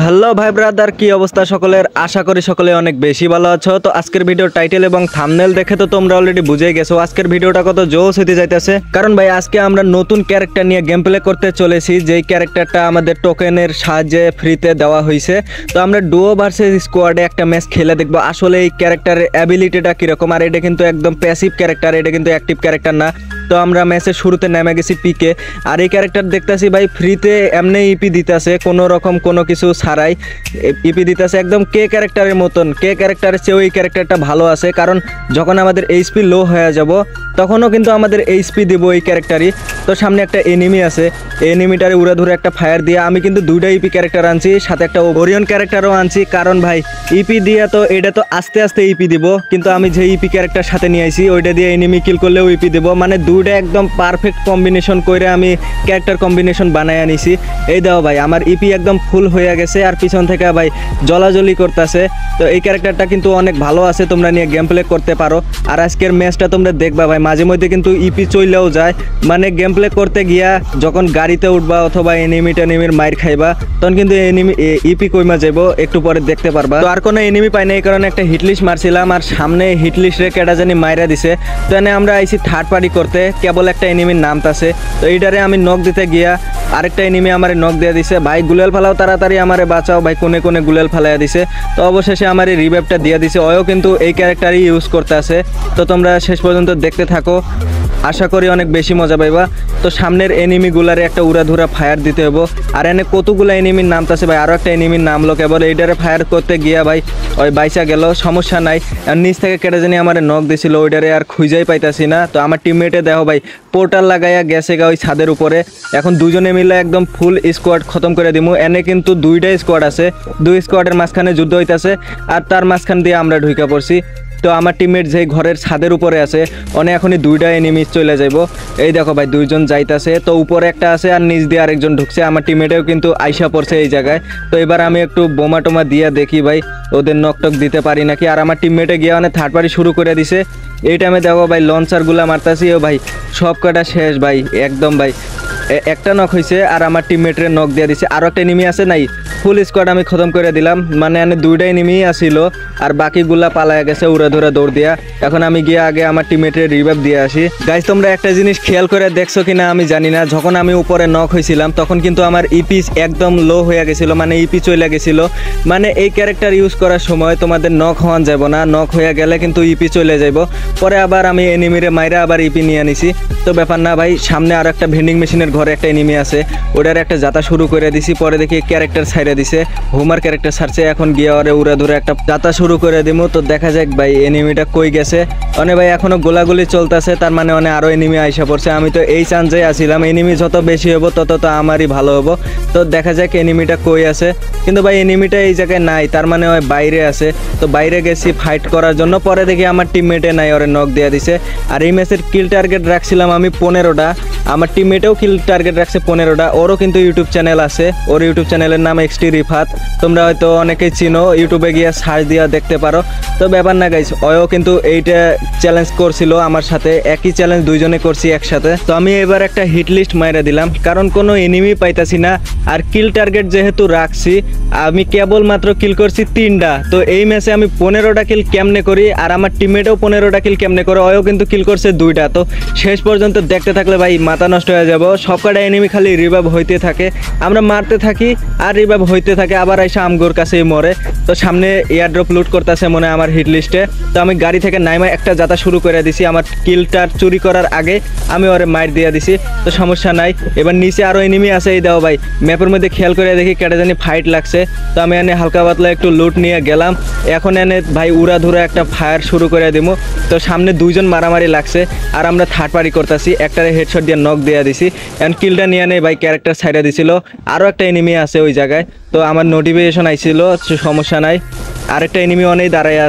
Hello ভাই brother, কি অবস্থা সকলের? আশা করি সকলে অনেক বেশি ভালো আছো। তো আজকের ভিডিও টাইটেল এবং থাম্বনেল দেখে তো তোমরা অলরেডি বুঝে গেছো আজকের ভিডিওটা কত জোস হতে যাইতেছে। কারণ ভাই আজকে আমরা নতুন ক্যারেক্টার নিয়ে গেম প্লে করতে চলেছি, যেই ক্যারেক্টারটা আমাদের টোকেনের সাহায্যে ফ্রিতে দেওয়া হয়েছে। তো আমরা ডুও ভার্সেস স্কোয়াডে একটা ম্যাচ খেলে দেখবো আসলে এই ক্যারেক্টারের অ্যাবিলিটিটা কিরকম। আর এটা কিন্তু একদম প্যাসিভ ক্যারেক্টার, এটা কিন্তু অ্যাক্টিভ ক্যারেক্টার না। তো আমরা ম্যাচের শুরুতে নেমে গেছি পিকে, আর এই ক্যারেক্টার দেখতেছি ভাই ফ্রিতে এমনি ইপি দিতেছে, কোনো রকম কোনো কিছু ছাড়াই ইপি দিতেছে একদম কে ক্যারেক্টারের মতন। কে ক্যারেক্টারের চেয়েও এই ক্যারেক্টারটা ভালো আছে, কারণ যখন আমাদের এইচপি লো হয়ে যাব তখনও কিন্তু আমাদের এইচপি দিব এই ক্যারেক্টারই। তো সামনে একটা এনিমি আছে, এনিমিটারে উড়া ধরে একটা ফায়ার দিয়ে আমি কিন্তু দুইটা ইপি ক্যারেক্টার আনছি, সাথে একটা ওরিয়ন ক্যারেক্টারও আনছি। কারণ ভাই ইপি দিয়ে তো এটা তো আস্তে আস্তে ইপি দিব, কিন্তু আমি যে ইপি ক্যারেক্টার সাথে নিয়ে আইছি ওইটা দিয়ে এনিমি কিল করলেও ইপি দিব, মানে দুইটা একদম পারফেক্ট কম্বিনেশন করে আমি ক্যারেক্টার কম্বিনেশন বানায় আনিছি। এই দাও ভাই আমার ইপি একদম ফুল হয়ে গেছে, আর পিছন থেকে ভাই জলাজলি করতেছে। তো এই ক্যারেক্টারটা কিন্তু অনেক ভালো আছে, তোমরা নিয়ে গেম প্লে করতে পারো। আর আজকের ম্যাচটা তোমরা দেখবা ভাই মাঝে মধ্যে কিন্তু ইপি চইলেও যায়, মানে গেম প্লে করতে গিয়া যখন গাড়িতে উঠবা অথবা এনিমির মাইর খাইবা তখন কিন্তু এনিমি ইপি কইমা যাবো, একটু পরে দেখতে পারবা। তো আর কোনো এনিমি পাই না, এই কারণে একটা হিটলিস্ট মারছিলাম, আর সামনে হিটলিস্ট রে কেটা জানি মাইরা দিছে। তো এনে আমরা আইছি থার্ড পার্টি করতে, কেবল একটা এনিমির নামতাছে। তো এইটারে আমি নক দিতে গিয়া আরেকটা এনিমি আমারে নক দিয়ে দিছে। ভাই গুলেল ফালাও, তাড়াতাড়ি আমারে বাঁচাও ভাই, কোনে কোনে গুলেল ফালাইয়া দিছে। তো অবশেষে আমার এই রিভাইভটা দিয়ে দিছে, ওও কিন্তু এই ক্যারেক্টারই ইউজ করতে আছে। তো তোমরা শেষ পর্যন্ত দেখতে থাকো, আশা করি অনেক বেশি মজা পাইবা। তো সামনের এনিমিগুলারে একটা উড়াধুরা ফায়ার দিতে হবো, আর এনে কতগুলো এনিমির নামতাছে ভাই, আরও একটা এনিমির নামলো, কেবল এইটারে ফায়ার করতে গিয়া ভাই ওই বাইসা গেল, সমস্যা নাই। আর নিচ থেকে কেটে জানি আমার নক দিছিল, ওইটারে আর খুঁজেই পাইতাছি না। তো আমার টিমমেটে দেখো ভাই পোর্টাল লাগাইয়া গেছে গা ওই ছাদের উপরে, এখন দুজনে মিলে একদম ফুল স্কোয়াড খতম করে দিমু। এনে কিন্তু দুইটা স্কোয়াড আছে, দুই স্কোয়াডের মাঝখানে যুদ্ধ হইতাছে, আর তার মাঝখান দিয়ে আমরা ঢুইকা পড়ছি। তো আমার টিমমেট যে ঘরের ছাদের উপরে আছে অনেক এখনই দুইটা এনিমি চলে যাইব। এই দেখো ভাই দুইজন যাইতাছে, তো উপরে একটা আছে আর নিচ দিয়ে আরেকজন ঢুকছে। আমার টিমমেটেও কিন্তু আইসা পড়ছে এই জায়গায়। তো এবার আমি একটু বোমা টোমা দিয়ে দেখি ভাই ওদের নকটক দিতে পারি নাকি। আর আমার টিমমেটে গিয়ে মানে থার্ড পার্টি শুরু করে দিছে। এই টাইমে দেখো ভাই লঞ্চারগুলা মারতাছি, ও ভাই সব কটা শেষ ভাই, একদম ভাই একটা নক হয়েছে, আর আমার টিমমেটের নক দিয়ে দিছে। আরও একটা এনিমি আছে নাই, ফুল স্কোয়াড আমি খতম করে দিলাম, মানে এনে দুইটা এনিমি আসিল আর বাকিগুলা পালায়া গেছে উড়ে ধরে দৌড় দিয়া। এখন আমি গিয়ে আগে আমার টিমমেটের রিভাইভ দিয়ে আসি। গাইজ তোমরা একটা জিনিস খেয়াল করে দেখছো কিনা আমি জানি না, যখন আমি উপরে নক হয়েছিলাম তখন কিন্তু আমার ইপি একদম লো হয়ে গেছিলো, মানে ইপি চলে গেছিলো। মানে এই ক্যারেক্টার ইউজ করার সময় তোমাদের নক হওয়ান যাব না, নক হয়ে গেলে কিন্তু ইপি চলে যাইব। পরে আবার আমি এনিমিরে মাইরা আবার ইপি নিয়ে আনিছি, তো ব্যাপার না ভাই। সামনে আর একটা ভেন্ডিং মেশিনের ঘরে একটা এনিমি আছে, ওটার একটা যাতা শুরু করে দিছি। পরে দেখি ক্যারেক্টার ছাইড়ে দিছে, হোমার ক্যারেক্টার ছাড়ছে, এখন গিয়ে ওরে উড়া ধরে একটা যাতা শুরু করে দিমু। তো দেখা যাক ভাই এনিমিটা কই গেছে। অনে ভাই এখনো গোলাগুলি চলতেছে, তার মানে অনেক আরও এনিমি আইসা পড়ছে। আমি তো এই চান্সে আসিলাম, এনিমি যত বেশি হবো তত তো আমারই ভালো হবো। তো দেখা যাক এনিমিটা কই আছে, কিন্তু ভাই এনিমিটা এই জায়গায় নাই, তার মানে ওই বাইরে আছে। তো বাইরে গেছি ফাইট করার জন্য, পরে দেখি আমার টিমমেটে নাই, ওরে নক দিয়ে দিছে। আর এই ম্যাচের কিল টার্গেট রাখছিলাম আমি 15টা, আমার টিমমেটেও কিল টার্গেট রাখছে 15টা। ওরও কিন্তু ইউটিউব চ্যানেল আছে, ওর ইউটিউব চ্যানেলের নাম এক্সটি রিফাত, তোমরা হয়তো অনেকেই চিনো, ইউটিউবে গিয়ে সার্চ দিয়ে দেখতে পারো। তো ব্যাপার না গাইস, ওও কিন্তু এইটা চ্যালেঞ্জ করছিল আমার সাথে, একই চ্যালেঞ্জ দুইজনে করছি একসাথে। তো আমি এবার একটা হিট লিস্ট মাইরা দিলাম, কারণ কোনো এনিমি পাইতাছি না। আর কিল টার্গেট যেহেতু রাখছি, আমি কেবলমাত্র কিল করছি 3টা। তো এই ম্যাচে আমি 15টা কিল কেমনে করি, আর আমার টিমমেটও 15টা কিল কেমনে করে, ওও কিন্তু কিল করছে 2টা। তো শেষ পর্যন্ত দেখতে থাকলে ভাই মাথা নষ্ট হয়ে যাব। সবকটা এনিমি খালি রিভাইভ হইতে থাকে, আমরা মারতে থাকি আর রিভাইভ হইতে থাকে, আবার এসে আমগোর কাছেই মরে। তো সামনে এয়ারড্রপ লুট করতেছে মনে হয় আমার হিট লিস্টে। তো আমি গাড়ি থেকে নাইমা একটা যাতা শুরু করে দিছি, আমার কিলটার চুরি করার আগে আমি ওরে মাইর দিয়ে দিছি। তো সমস্যা নাই, এবার নিচে আরও এনিমি আছে। এই দাও ভাই ম্যাপের মধ্যে খেয়াল করে দেখি কেটে জানি ফাইট লাগছে। তো আমি এনে হালকা পাতলা একটু লুট নিয়ে গেলাম, এখন এনে ভাই উড়া ধুরা একটা ফায়ার শুরু করে দিব। তো সামনে দুইজন মারামারি লাগছে, আর আমরা থার্ড পার্টি করতেছি, একটারে হেডশট দিয়ে নক দিয়ে দিছি। এখন কিলটা নিয়ে নেই ভাই ক্যারেক্টার সাইডে দিছিল, আরও একটা এনিমি আছে ওই জায়গায়। তো আমার নোটিফিকেশন আইছিল, সমস্যা নাই, আরেকটা এনিমি অনেক দাঁড়ায় আছে।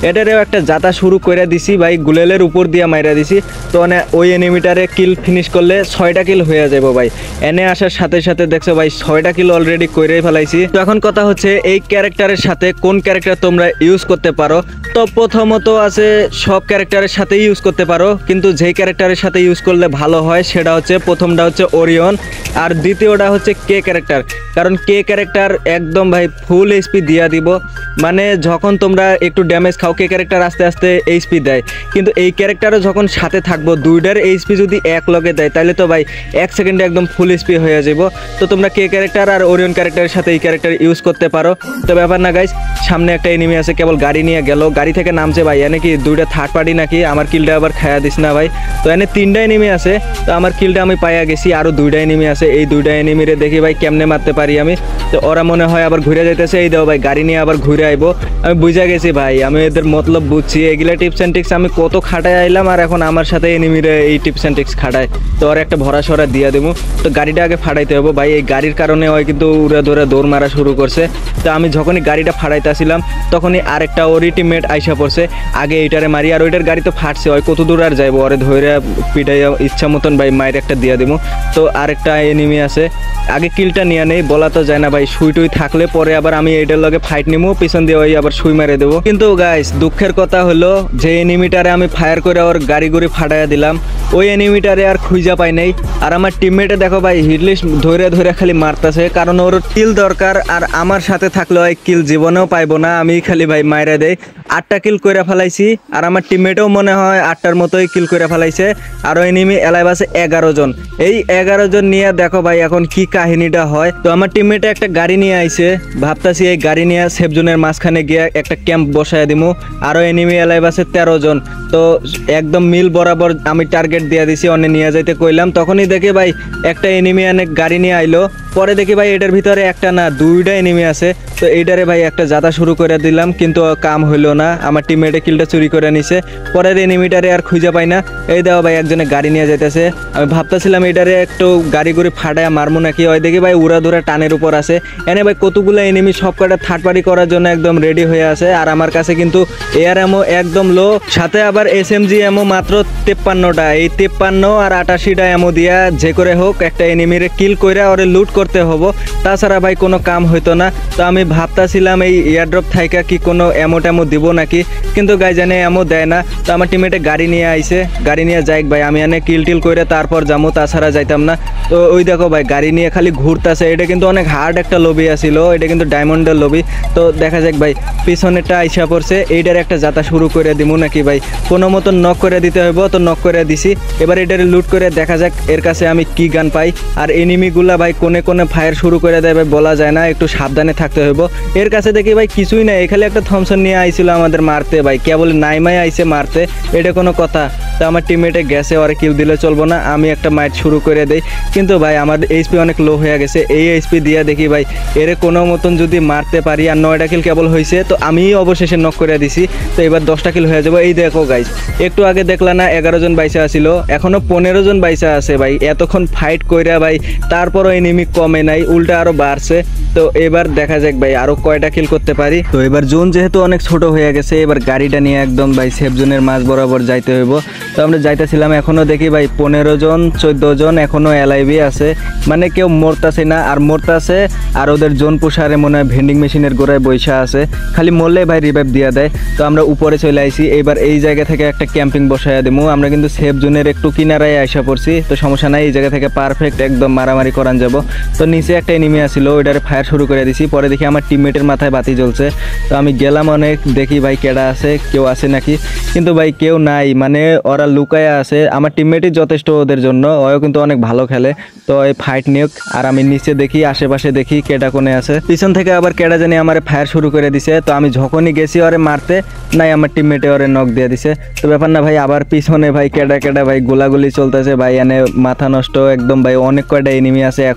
এটারেও একটা যাতা শুরু করে দিছি ভাই, গুলেলের উপর দিয়ে মাইরা দিছি। তো মানে ওই এনিমিটারে কিল ফিনিশ করলে 6টা কিল হয়ে যাবো ভাই। এনে আসার সাথে সাথে দেখছো ভাই 6টা কিল অলরেডি করেই ফেলাইছি। তো এখন কথা হচ্ছে এই ক্যারেক্টারের সাথে কোন ক্যারেক্টার তোমরা ইউজ করতে পারো। তো প্রথমত আছে সব ক্যারেক্টারের সাথে ইউজ করতে পারো, কিন্তু যেই ক্যারেক্টারের সাথে ইউজ করলে ভালো হয় সেটা হচ্ছে প্রথমটা হচ্ছে ওরিয়ন, আর দ্বিতীয়টা হচ্ছে কে ক্যারেক্টার। কারণ কে ক্যারেক্টার একদম ভাই ফুল এইচপি দিয়া দিব, মানে যখন তোমরা একটু ড্যামেজ খাও কে ক্যারেক্টার আস্তে আস্তে এইচপি দেয়, কিন্তু এই ক্যারেক্টারও যখন সাথে থাকবো দুইটার এইচপি যদি এক লগে দেয় তাহলে তো ভাই 1 সেকেন্ডে একদম ফুল এইচপি হয়ে যাব। তো তোমরা কে ক্যারেক্টার আর ওরিয়ন ক্যারেক্টারের সাথে এই ক্যারেক্টার ইউজ করতে পারো। তো ব্যাপার না গাইস, সামনে একটা এনিমি আছে, কেবল গাড়ি নিয়ে গেল, গাড়ি থেকে নামছে ভাই। এনে কি দুইটা থার্ড পার্টি নাকি? আমার কিলটা আবার খায়া দিস না ভাই। তো এনে 3টা এনিমি আছে, তো আমার কিলটা আমি পাইয়া গেছি। আরও 2টা এনিমি আছে, এই 2টা এনিমিরে দেখি ভাই কেমনে মারতে পারি আমি। তো ওরা মনে হয় আবার ঘুরে যাইতেছে, এই দাও ভাই গাড়ি নিয়ে আবার ঘুরে আইবো। আমি বুঝা গেছি ভাই, আমি এদের মতলব বুঝছি। এগুলা টিপস অ্যান্ড ট্রিক্স আমি কত খাটায় আইলাম, আর এখন আমার সাথে এনিমিরে এই টিপস অ্যান্ড ট্রিক্স খাটায়। তো ওরা একটা ভরা সরা দিয়া দেবো। তো গাড়িটা আগে ফাটাইতে হবে ভাই, এই গাড়ির কারণে ওই কিন্তু উড়ে ধরে দৌড় মারা শুরু করছে। তো আমি যখনই গাড়িটা ফাটাইতেছিলাম তখনই আরেকটা ওরই টিমমেট আইসা পড়ছে, আগে এইটারে মারি। আর ওইটার গাড়ি তো ফাটছে, ওই কত দূর আর যাইবো, ওরে ধরে পিটাইয়া ইচ্ছা মতন ভাই মায়ের একটা দিয়া দেবো। তো আরেকটা এনিমি আছে, আগে কিলটা নিয়ে নেই, বলা তো যায় না ভাই। সুই টুই থাকলে পরে আবার আমি এইটার লগে ফাইট নিবো, পিছন দিয়ে ওই আবার সুই মেরে দেবো। কিন্তু গাইস দুঃখের কথা হলো যে এনিমিটারে আমি ফায়ার করে ওর গাড়ি গুড়ি ফাটাইয়া দিলাম, ওই এনিমিটারে আর খুঁজা পাই নাই। আর আমার টিমমেটে দেখো ভাই হিটলিস্ট ধরে ধরে খালি মারতেছে, কারণ ওর কিল দরকার। আর আমার সাথে থাকলে ওই কিল জীবনেও পাইবো না, আমি খালি ভাই মাইরা দেয়। 8টা কিল করে ফেলাইছি, আর আমার টিমমেটও মনে হয় 8টার মতোই কিল করে ফেলাইছে। আরও এনিমি এলাইভ আছে 11 জন। এই 11 জন নিয়ে দেখো ভাই এখন কি কাহিনীটা হয়। তো আমার টিমমেটে একটা গাড়ি নিয়ে আইছে, ভাবতাছি এই গাড়ি নিয়ে সেফ জোনের মাঝখানে গিয়ে একটা ক্যাম্প বসায় দিমু। আরও এনিমি এলাইভ আছে 13 জন। তো একদম মিল বরাবর আমি টার্গেট দিয়ে দিছি, অনে নিয়ে যাইতে কইলাম। তখনই দেখি ভাই একটা এনিমি অনেক গাড়ি নিয়ে আইলো। পরে দেখি ভাই এটার ভিতরে একটা না 2টা এনিমি আছে। তো এইটারে ভাই একটা যাতা শুরু করে দিলাম, কিন্তু কাম হইলো না, আমার টিমমেটে কিলটা চুরি করে নিছে। পরের এনিমিটারে আর খুঁজে পাই না। এই দাও ভাই একজনে গাড়ি নিয়ে যাইতেছে, আমি ভাবতেছিলাম এটারে একটু গাড়ি গুড়ি ফাটায় মারমু নাকি। ওই দেখি ভাই উড়া ধরে টানের উপর আছে। এনে ভাই কতগুলো এনিমি সব কটা থার্ড পার্টি করার জন্য একদম রেডি হয়ে আছে। আর আমার কাছে কিন্তু এয়ার এমো একদম লো, সাথে আবার এসএমজি এমো মাত্র 53টা। এই 53 আর 88টা এমো দিয়া যে করে হোক একটা এনিমিরে কিল কইরা ওরে লুট করতে হবো, তাছাড়া ভাই কোনো কাম হইতো না। তো আমি ভাবতাছিলাম এই এয়ারড্রপ থাইকা কি কোনো এমো টেমো দিব নাকি, কিন্তু গাই জানে এমো দেয় না। তো আমার টিমেটে গাড়ি নিয়ে আইছে, গাড়ি নিয়ে যাইক ভাই, আমি এনে কিল টিল করে তারপর যাবো, তাছাড়া যাইতাম না। তো ওই দেখো ভাই গাড়ি নিয়ে খালি ঘুরতেছে। এটা কিন্তু অনেক হার্ড একটা লবি আছিল, এটা কিন্তু ডায়মন্ডের লবি। তো দেখা যাক ভাই পিছনেরটা আইসা পড়ছে, এইটার একটা যাতা শুরু করে দিমু নাকি ভাই, কোনো মতো নক করে দিতে হইব। তো নক করে দিছি, এবার এটারে লুট করে দেখা যাক এর কাছে আমি কি গান পাই। আর এনিমিগুলা ভাই কোনে কোনে ফায়ার শুরু করে দেয় ভাই, বলা যায় না, একটু সাবধানে থাকতে হইব। এর কাছে দেখি ভাই কিছুই নাই, এখানে একটা থমসন নিয়ে আইছিল আমাদের মারতে ভাই, কেবল নাইমাই আইছে মারতে, এটা কোনো কথা। তো আমার টিমমেটে গেছে, ওরে কিল দিলে চলবো না, আমি একটা মাইট শুরু করে দেই। কিন্তু ভাই আমার এইচপি অনেক লো হয়ে গেছে, এই এইচপি দিয়ে দেখি ভাই এরে কোনো মতন যদি মারতে পারি। আর 9টা কিল কেবল হয়েছে, তো আমি অবশেষে নক করে দিছি। তো এবার 10টা কিল হয়ে যাবো। এই দেখো গাইজ, একটু আগে দেখলা না 11 জন বাইসা আসিল, এখনো 15 জন বাইসা আছে ভাই। এতক্ষণ ফাইট কইরা ভাই তারপরও এনিমি কমে নাই, উল্টা আরো বাড়ছে। তো এবার দেখা যাক ভাই আরো কয়টা কিল করতে পারি। তো এবার জোন যেহেতু অনেক ছোট হয়ে গেছে, এবার গাড়িটা নিয়ে একদম ভাই সেফ জোনের মাঝ বরাবর যাইতে হইব। তো আমরা যাইতেছিলাম, এখনো দেখি ভাই 15 জন 14 জন এখনো এলাইভি আছে, মানে কেউ মরতাছে না। আর মরতাছে আর ওদের জোন পুষারে মনে হয় ভেন্ডিং মেশিনের গোড়ায় বৈশা আছে, খালি মরলে ভাই রিভাইভ দিয়া দেয়। তো আমরা উপরে চলে আইছি, এবার এই জায়গা থেকে একটা ক্যাম্পিং বসাইয়া দেবো। আমরা কিন্তু সেফ জোনের একটু কিনারায় আইসা পড়ছি, তো সমস্যা নাই, এই জায়গা থেকে পারফেক্ট একদম মারামারি করান যাব। তো নিচে একটা এনিমি আসিল, ওইটারে ফায়ার শুরু করে দিছি। পরে দেখি আমার টিমমেটের মাথায় বাতি জ্বলছে, তো আমি গেলাম অনেক, দেখি ভাই কেডা আছে, কেউ আছে নাকি, কিন্তু ভাই কেউ নাই, মানে ওরা লুকায় আছে। আমার টিমমেটই যথেষ্ট ওদের জন্য, ওও কিন্তু অনেক ভালো খেলে। তো এই ফাইট নিয়োগ, আর আমি নিচে দেখি আশেপাশে দেখি কেডা কোনে আছে, পিছন থেকে আবার কেডা জানি আমার ফায়ার শুরু করে দিছে। তো আমি যখনই গেছি ওরে মারতে, নাই আমার টিমমেটে ওরে নক দিয়ে দিছে। তো ব্যাপার না ভাই, আবার পিছনে ভাই কেডা কেডা ভাই গোলাগুলি চলতেছে ভাই, এনে মাথা নষ্ট একদম ভাই, অনেক কয়টা এনিমি আছে এখনো।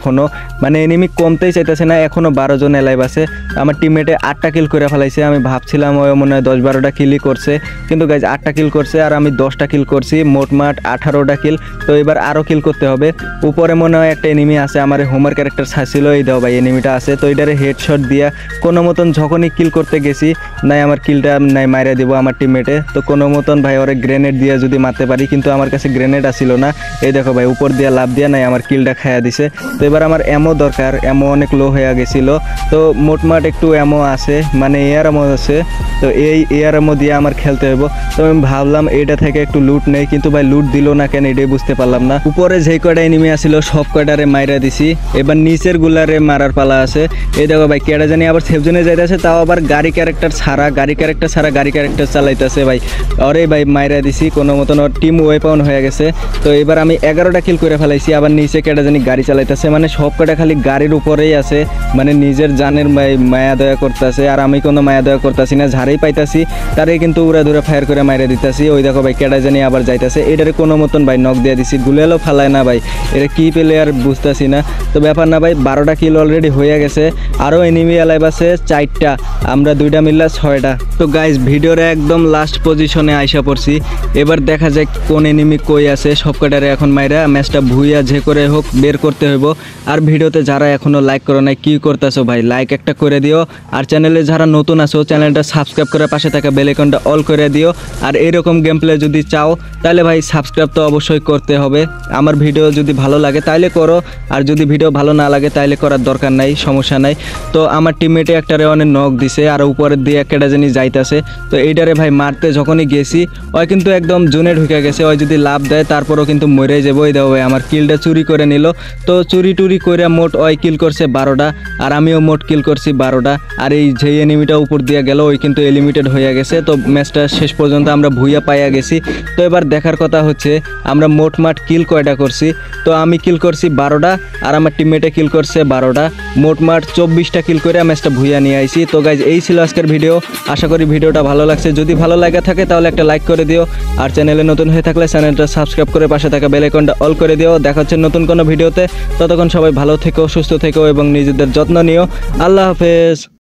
মানে এনিমি কমতেই চাইতেছে না, এখনও 12 জন এলাইভ আছে। আমার টিমমেটে 8টা কিল করে ফেলাইছে। আমি ভাবছিলাম ও মনে হয় 10-12টা কিলই করছে, কিন্তু গাইজ 8টা কিল করছে আর আমি 10টা কিল করছি, মোটমাট 18টা কিল। তো এবার আরও কিল করতে হবে। উপরে মনে হয় একটা এনিমি আছে, আমার হোমার ক্যারেক্টার ছাড়ছিল, এই দাও ভাই এনিমিটা আছে। তো এটারে হেডশট দিয়া কোনো মতন যখনই কিল করতে গেছি, নাই আমার কিলটা নাই মাইরা দিব আমার টিমমেটে। তো কোনো মতন ভাই ওরে গ্রেনেড দিয়ে যদি মারতে পারি, কিন্তু আমার কাছে গ্রেনেড আসছিল না। এই দেখো ভাই উপর দিয়া লাভ দিয়া নাই আমার কিলটা খাইয়া দিছে। তো এবার আমার অ্যামো দরকার, অ্যামো অনেক লো হয়ে গেছিলো। তো মোটমাট একটু অ্যামো আছে, মানে এয়ার অ্যামো আছে। তো এই এয়ার অ্যামো দিয়ে আমার খেলতে হইব। তো আমি ভাবলাম এটা থেকে একটু লুট নেই, কিন্তু ভাই লুট দিল না কেন এটাই বুঝতে পারলাম না। উপরে যেই কয়টা এনিমি আসছিল সব কয়টারে মাইরা দিছি, এবার নিচের গুলারে মারার পালা আছে। এই দেখো ভাই কেডা জানি আবার সেফ জোনে যাইতেছে, তাও আবার গাড়ি ক্যারেক্টার ছাড়া গাড়ি ক্যারেক্টার চালাইতেছে ভাই। আরে ভাই মাইরা দিছি কোনো মতন, ওর টিম ওয়েপন হয়ে গেছে। তো এবার আমি 11টা কিল করে ফেলাইছি। আবার নিচে কেডা জানি গাড়ি চালাইতেছে, মানে সব কয়টা খালি গাড়ির উপরেই আছে, মানে নিজের জানের মায়া দয়া করতেছে। আর আমি কোনো মায়া দয়া করতেছি না, ঝাড়েই পাইতাছি তারে কিন্তু উড়া ধরে ফায়ার করে মাইরা দিতেছি। ওই দেখো ভাই কেডা জানি আবার যাইতেছে, এটারে কোনো মতন ভাই নক দিয়ে দিছি। গুলেলো ফালায় না ভাই, এটা কি প্লেয়ার বুঝতেছি না। তো ব্যাপার না ভাই, 12টা কিল অলরেডি হয়ে গেছে। আরও এনিমি অ্যালাইভ আছে 4টা, আমরা 2টা মিললে 6টা। তো গাইজ ভিডিওর একদম লাস্ট পজিশনে আইসা পড়ছি। এবার দেখা যায় কোন এনিমি কই আছে। সব কটারে এখন মাইরা ম্যাচটা ভুইয়া যে করে হোক বের করতে হইব। আর ভিডিওতে যারা এখনও লাইক করো নাই, কি করতেছো ভাই, লাইক একটা করে দিও। আর চ্যানেলে যারা নতুন আছো চ্যানেলটা সাবস্ক্রাইব করে পাশে থাকা বেল আইকনটা অল করে দিও। আর এরকম গেম প্লে যদি চাও তাহলে ভাই সাবস্ক্রাইব তো অবশ্যই করতে হবে। আমার ভিডিও যদি ভালো লাগে তাইলে করো, আর যদি ভিডিও ভালো না লাগে তাইলে করার দরকার নাই, সমস্যা নাই। তো আমার টিমমেটে একটারে অনেক নক দিছে, আর উপরের দিয়ে একটা জানি যাইতেছে। তো এইটারে ভাই মারতে যখনই গেছি ওই কিন্তু একদম জোনে ঢুকে গেছে। ওই যদি লাভ দেয় তারপরও কিন্তু মরে যাবো। ওই দাও ভাই আমার কিলটা চুরি করে নিল। তো চুরি টুরি করে মোট ওই কিল করছে 12টা, আর আমিও মোট কিল করছি 12টা। আর এই যে এনিমিটা উপর দিয়ে গেল ওই কিন্তু এলিমিটেড হয়ে গেছে। তো ম্যাচটা শেষ পর্যন্ত আমরা ভুইয়া পাইয়া গেছি। তো এবার দেখার কথা হচ্ছে আমরা মোটমাট কিল কয়টা করছি। তো আমি কিল করছি 12টা, আর আমার টিমমেটে কিল করছে 12টা, মোটমাট 24টা কিল করে ম্যাচটা ভুইয়া নিয়ে আইছি। তো গাইজ এই ছিল আজকের ভিডিও। আশা করি ভিডিওটা ভালো লাগছে। যদি ভালো লাগে থাকে তাহলে একটা লাইক করে দিও, আর চ্যানেলে নতুন হয়ে থাকলে চ্যানেলটা সাবস্ক্রাইব করে পাশে থাকা বেল আইকনটা অল করে দিও। দেখা হচ্ছে নতুন কোনো ভিডিওতে। ততক্ষণ সবাই ভালো থেকো, সুস্থ থেকো এবং নিজেদের যত্ন নিও। আল্লাহ হাফেজ।